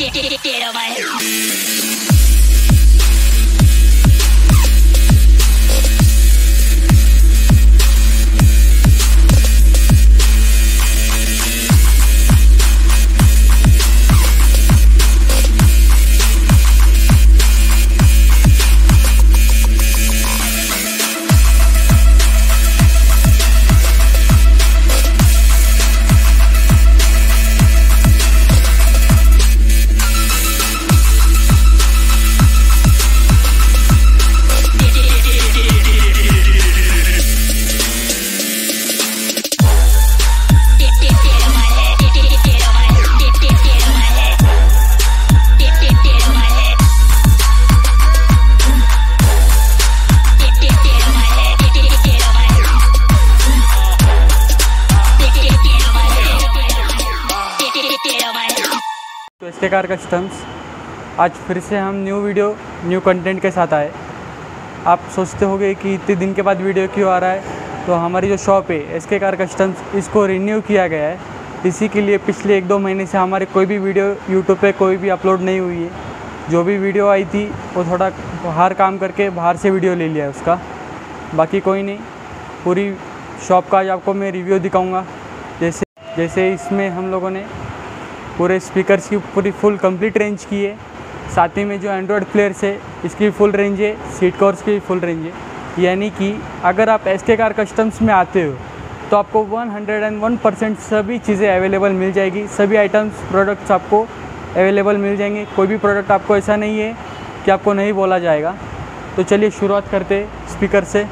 तो SK car customs आज फिर से हम न्यू कंटेंट के साथ आए। आप सोचते होंगे कि इतने दिन के बाद वीडियो क्यों आ रहा है, तो हमारी जो शॉप है एसके कार कस्टम्स, इसको रिन्यू किया गया है। इसी के लिए पिछले 1-2 महीने से हमारे कोई भी वीडियो यूट्यूब पे कोई भी अपलोड नहीं हुई है। जो भी वीडियो आई थी वो थोड़ा बाहर काम करके बाहर से वीडियो ले लिया है उसका, बाकी कोई नहीं। पूरी शॉप का आज आपको मैं रिव्यू दिखाऊँगा। जैसे इसमें हम लोगों ने पूरे स्पीकर्स की पूरी फुल कंप्लीट रेंज की है। साथ ही में जो एंड्रॉयड प्लेयर्स है इसकी फुल रेंज है, सीट कवर्स की फुल रेंज है। यानी कि अगर आप एसके कार कस्टम्स में आते हो तो आपको 101% सभी चीज़ें अवेलेबल मिल जाएगी। सभी आइटम्स प्रोडक्ट्स आपको अवेलेबल मिल जाएंगे। कोई भी प्रोडक्ट आपको ऐसा नहीं है कि आपको नहीं बोला जाएगा। तो चलिए शुरुआत करते स्पीकर से।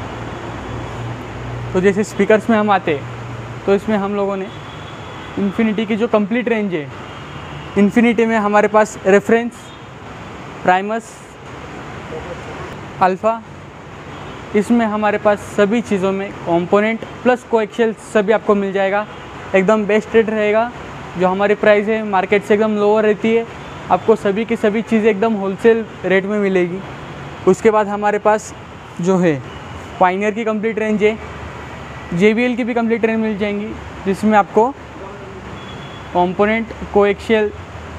तो जैसे स्पीकर्स में हम आते तो इसमें हम लोगों ने इन्फिनिटी की जो कंप्लीट रेंज है, इन्फिनिटी में हमारे पास रेफरेंस, प्राइमस, अल्फ़ा, इसमें हमारे पास सभी चीज़ों में कंपोनेंट प्लस कोएक्सियल सभी आपको मिल जाएगा। एकदम बेस्ट रेट रहेगा। जो हमारी प्राइस है मार्केट से एकदम लोअर रहती है, आपको सभी की सभी चीज़ें एकदम होलसेल रेट में मिलेगी। उसके बाद हमारे पास जो है पायनियर की कंप्लीट रेंज है, JBL की भी कंप्लीट रेंज मिल जाएंगी, जिसमें आपको कंपोनेंट, कोएक्सियल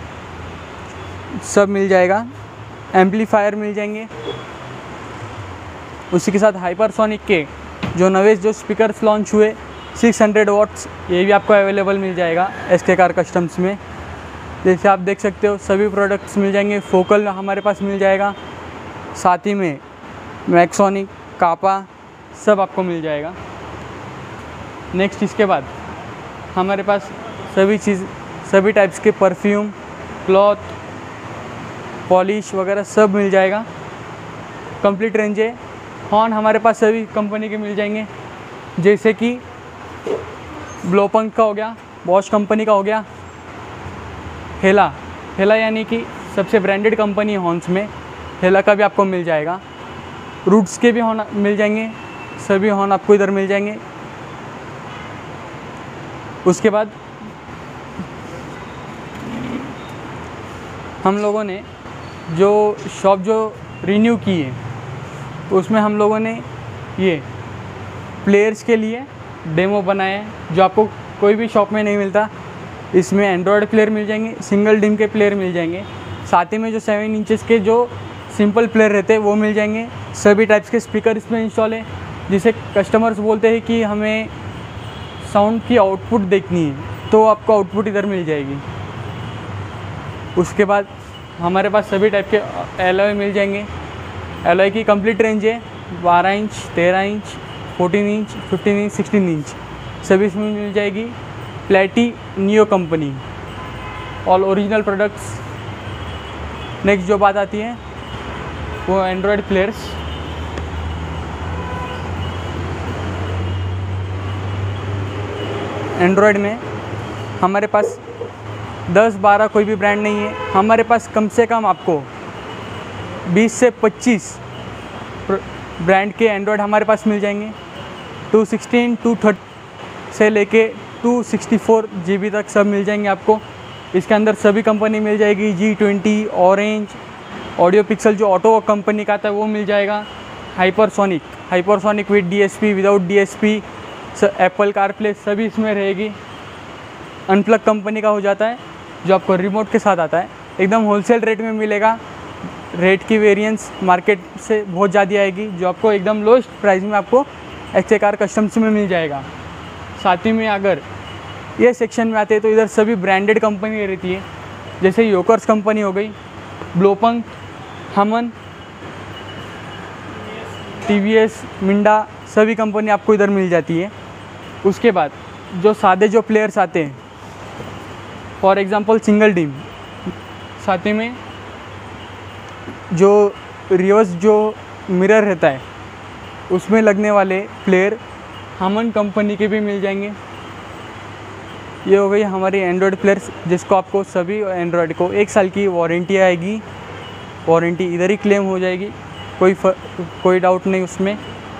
सब मिल जाएगा। एम्पलीफायर मिल जाएंगे। उसी के साथ हाइपरसोनिक के जो नवे जो स्पीकर्स लॉन्च हुए 600 वाट्स, ये भी आपको अवेलेबल मिल जाएगा एसके कार कस्टम्स में। जैसे आप देख सकते हो सभी प्रोडक्ट्स मिल जाएंगे। फोकल हमारे पास मिल जाएगा, साथ ही में मैक्सोनिक, कापा सब आपको मिल जाएगा। नेक्स्ट इसके बाद हमारे पास सभी टाइप्स के परफ्यूम, क्लॉथ, पॉलिश वगैरह सब मिल जाएगा। कंप्लीट रेंज है। हॉर्न हमारे पास सभी कंपनी के मिल जाएंगे, जैसे कि ब्लोपंक का हो गया, बॉश कंपनी का हो गया, हेला यानी कि सबसे ब्रांडेड कंपनी है हॉर्न्स में, हेला का भी आपको मिल जाएगा। रूट्स के भी हॉर्न मिल जाएंगे, सभी हॉर्न आपको इधर मिल जाएंगे। उसके बाद हम लोगों ने जो शॉप रिन्यू की है उसमें हम लोगों ने ये प्लेयर्स के लिए डेमो बनाए हैं, जो आपको कोई भी शॉप में नहीं मिलता। इसमें एंड्रॉयड प्लेयर मिल जाएंगे, सिंगल डिम के प्लेयर मिल जाएंगे, साथ ही में जो 7 इंचेस के जो सिंपल प्लेयर रहते हैं वो मिल जाएंगे। सभी टाइप्स के स्पीकर इसमें इंस्टॉल है, जिसे कस्टमर्स बोलते हैं कि हमें साउंड की आउटपुट देखनी है, तो आपको आउटपुट इधर मिल जाएगी। उसके बाद हमारे पास सभी टाइप के एलॉय मिल जाएंगे। एलॉय की कंप्लीट रेंज है 12 inch, 13 inch, 14 inch, 15 inch, 16 inch सभी इसमें मिल जाएगी। प्लेटी नियो company, all original products. Next जो बात आती है वो एंड्रॉयड प्लेयर्स। एंड्रॉयड में हमारे पास 10-12 कोई भी ब्रांड नहीं है। हमारे पास कम से कम आपको 20 से 25 ब्रांड के एंड्रॉयड हमारे पास मिल जाएंगे। 216, 230 से लेके 264 GB तक सब मिल जाएंगे आपको। इसके अंदर सभी कंपनी मिल जाएगी, G20, ऑरेंज, ऑडियो पिक्सल जो ऑटो कंपनी का आता है वो मिल जाएगा। Hypersonic with DSP, without DSP, Apple CarPlay सभी इसमें रहेगी। अनप्लग कंपनी का हो जाता है जो आपको रिमोट के साथ आता है। एकदम होलसेल रेट में मिलेगा। रेट की वेरिएंस मार्केट से बहुत ज़्यादा आएगी, जो आपको एकदम लोएस्ट प्राइस में आपको एसके कार कस्टम्स में मिल जाएगा। साथ ही में अगर ये सेक्शन में आते हैं तो इधर सभी ब्रांडेड कंपनी रहती है, जैसे योकर्स कंपनी हो गई, ब्लोपंग, हमन, टीवीएस, मिंडा, सभी कंपनी आपको इधर मिल जाती है। उसके बाद जो सादे जो प्लेयर्स आते हैं, फॉर एग्ज़ाम्पल सिंगल टीम, साथ ही में जो रिवर्स जो मिरर रहता है उसमें लगने वाले प्लेयर हमन कंपनी के भी मिल जाएंगे। ये हो गई हमारी एंड्रॉयड प्लेयर्स, जिसको आपको सभी एंड्रॉयड को 1 साल की वारंटी आएगी। वारंटी इधर ही क्लेम हो जाएगी, कोई डाउट नहीं उसमें।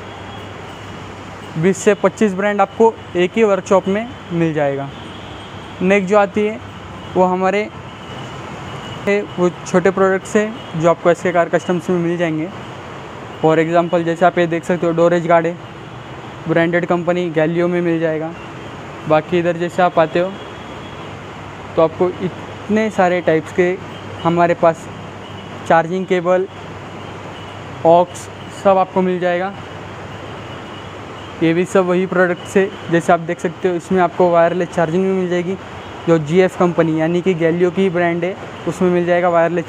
20 से 25 ब्रांड आपको एक ही वर्कशॉप में मिल जाएगा। नेक्स्ट जो आती है वो हमारे वो छोटे प्रोडक्ट्स हैं जो आपको एसके कार कस्टम्स में मिल जाएंगे। फॉर एग्ज़ाम्पल जैसे आप ये देख सकते हो, डोरेज गार्ड है, ब्रांडेड कंपनी गैलियो में मिल जाएगा। बाकी इधर जैसे आप आते हो तो आपको इतने सारे टाइप्स के हमारे पास चार्जिंग केबल, ऑक्स सब आपको मिल जाएगा। ये भी सब वही प्रोडक्ट्स है, जैसे आप देख सकते हो इसमें आपको वायरलेस चार्जिंग भी मिल जाएगी, जो जीएफ कंपनी यानी कि गैलियो की ब्रांड है उसमें मिल जाएगा वायरलेस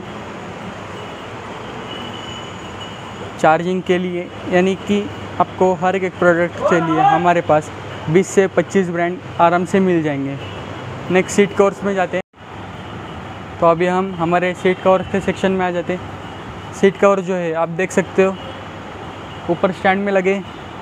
चार्जिंग के लिए। यानी कि आपको हर एक प्रोडक्ट के लिए हमारे पास 20 से 25 ब्रांड आराम से मिल जाएंगे। नेक्स्ट सीट कवर्स में जाते हैं, तो अभी हम हमारे सीट कवर के सेक्शन में आ जाते हैं। सीट कवर जो है आप देख सकते हो ऊपर स्टैंड में लगे,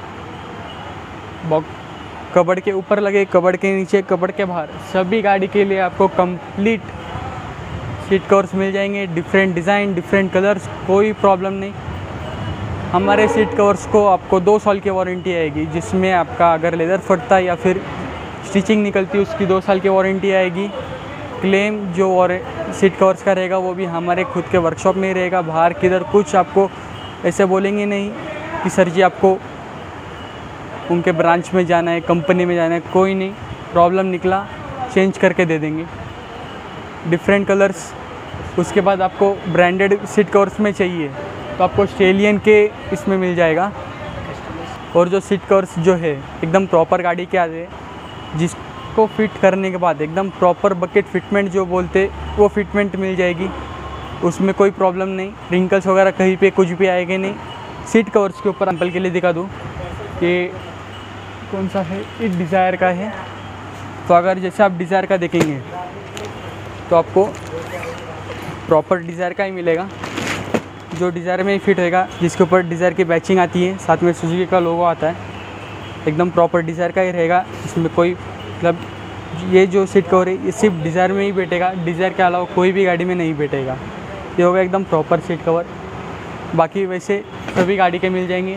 कबड़ के ऊपर लगे, कबड़ के नीचे, कबड़ के बाहर, सभी गाड़ी के लिए आपको कंप्लीट सीट कवर्स मिल जाएंगे। डिफरेंट डिज़ाइन, डिफरेंट कलर्स, कोई प्रॉब्लम नहीं। हमारे सीट कवर्स को आपको 2 साल की वारंटी आएगी, जिसमें आपका अगर लेदर फटता है या फिर स्टिचिंग निकलती है उसकी 2 साल की वारंटी आएगी। क्लेम जो और सीट कवर्स का रहेगा वो भी हमारे खुद के वर्कशॉप में ही रहेगा। बाहर किधर कुछ आपको ऐसे बोलेंगे नहीं कि सर जी आपको उनके ब्रांच में जाना है, कंपनी में जाना है, कोई नहीं। प्रॉब्लम निकला चेंज करके दे देंगे, डिफरेंट कलर्स। उसके बाद आपको ब्रांडेड सीट कवर्स में चाहिए तो आपको स्टेलियन के इसमें मिल जाएगा। और जो सीट कवर्स जो है एकदम प्रॉपर गाड़ी के आते हैं, जिसको फिट करने के बाद एकदम प्रॉपर बकेट फिटमेंट जो बोलते वो फिटमेंट मिल जाएगी, उसमें कोई प्रॉब्लम नहीं। रिंकल्स वगैरह कहीं पे कुछ भी आएंगे नहीं। सीट कवर्स के ऊपर एग्जांपल के लिए दिखा दूँ, ये कौन सा है, ये डिज़ायर का है। तो अगर जैसे आप डिज़ायर का देखेंगे तो आपको प्रॉपर डिज़ायर का ही मिलेगा, जो डिज़ायर में ही फिट होएगा, जिसके ऊपर डिज़ायर की बैचिंग आती है, साथ में सुजुकी का लोगो आता है। एकदम प्रॉपर डिज़ायर का ही रहेगा, इसमें कोई मतलब ये जो सीट कवर है ये सिर्फ डिज़ायर में ही बैठेगा, डिज़ायर के अलावा कोई भी गाड़ी में नहीं बैठेगा। ये होगा एकदम प्रॉपर सीट कवर। बाकी वैसे सभी गाड़ी के मिल जाएंगे।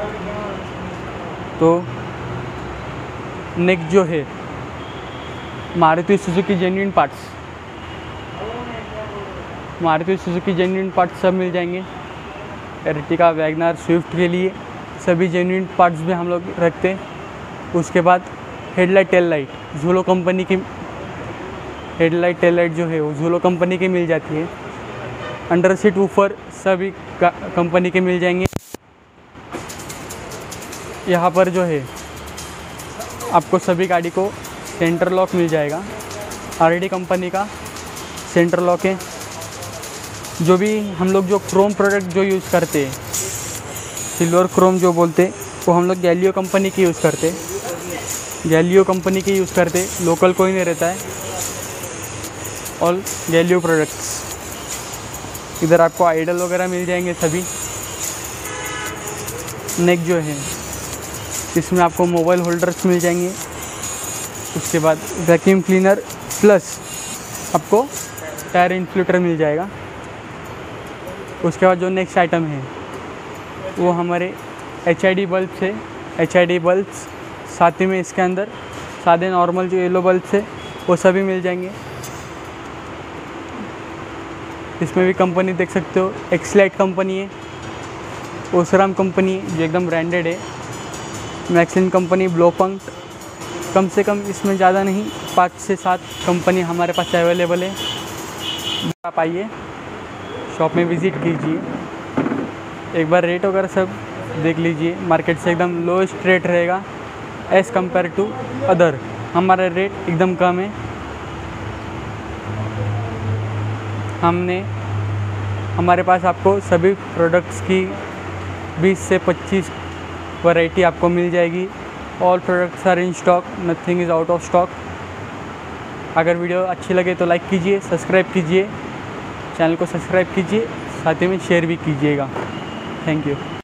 तो नेक्स्ट जो है Maruti Suzuki genuine parts, Maruti Suzuki genuine parts सब मिल जाएंगे। एर्टिगा, वैगनर, स्विफ्ट के लिए सभी जेन्युइन पार्ट्स भी हम लोग रखते हैं। उसके बाद हेडलाइट, टेल लाइट, ज़ूलो कंपनी की हेडलाइट, टेल लाइट जो है वो ज़ूलो कंपनी की मिल जाती है। अंडर सीट वूफर सभी कंपनी के मिल जाएंगे। यहाँ पर जो है आपको सभी गाड़ी को सेंटर लॉक मिल जाएगा, आरडी कंपनी का सेंटर लॉक है। जो भी हम लोग जो क्रोम प्रोडक्ट जो यूज़ करते हैं, सिल्वर क्रोम जो बोलते, वो हम लोग गैलियो कंपनी की यूज़ करते, गैलियो कंपनी की यूज़ करते, लोकल कोई नहीं रहता है, ऑल गैलियो प्रोडक्ट्स। इधर आपको आइडल वगैरह मिल जाएंगे सभी। नेक्स्ट जो है इसमें आपको मोबाइल होल्डर्स मिल जाएंगे। उसके बाद वैक्यूम क्लीनर प्लस आपको टायर इन्फ्लेटर मिल जाएगा। उसके बाद जो नेक्स्ट आइटम है वो हमारे HID बल्ब है, HID बल्ब्स, साथ ही में इसके अंदर सादे नॉर्मल जो येलो बल्ब है वो सभी मिल जाएंगे। इसमें भी कंपनी देख सकते हो, एक्सलाइट कंपनी है, ओसराम कंपनी जो एकदम ब्रांडेड है, मैक्सिन कंपनी, ब्लोपंग। कम से कम इसमें ज़्यादा नहीं 5 से 7 कंपनी हमारे पास अवेलेबल है। आप आइए शॉप में विज़िट कीजिए, एक बार रेट वगैरह सब देख लीजिए। मार्केट से एकदम लोएस्ट रेट रहेगा एज़ कम्पेयर टू अदर। हमारा रेट एकदम कम है। हमारे पास आपको सभी प्रोडक्ट्स की 20 से 25 वैरायटी आपको मिल जाएगी। All products are in stock, nothing is out of stock. अगर वीडियो अच्छी लगे तो लाइक कीजिए, सब्सक्राइब कीजिए, चैनल को सब्सक्राइब कीजिए, साथ ही में शेयर भी कीजिएगा। Thank you.